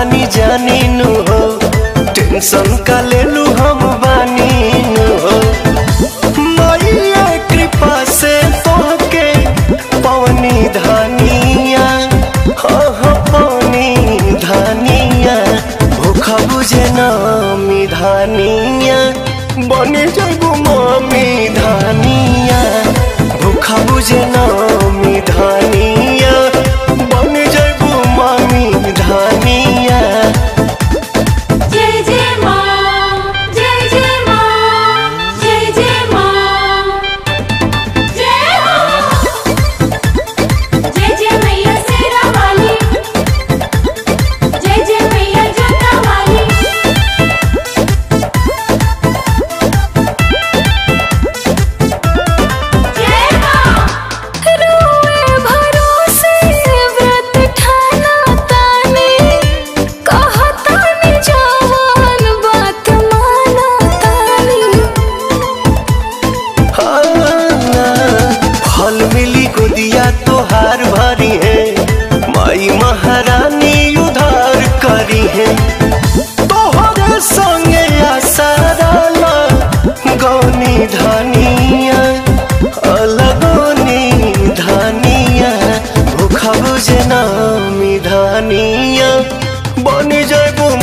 तानी जानी नु हो, टेंशन का ले लू हम बानी नु हो। मैया कृपा से तोहके पवनी धानिया, हाँ पवनी धानिया, भूखा बुझे नामी धानिया, बने जाबू मामी धानिया, भूखा बुझे नामी धानिया, बने जाबू मामी धानिया। जय जय माँ, जय जय माँ, जय जय माँ, जय हो। जय जय मैया शेरा वाली, जय जय मैया जोता वाली। जय माँ। रोए भरोसे व्रत ठाना तानी, कहतानी जवान बात माना तानी। फल मिली गोदिया तोहार भरी है, माई महारानी उधार करी है। तोहरे संगे आसाराला गौनी धानिया, अलगोनी धानिया, भूखा बुझे नामी धानिया, बनी जाबू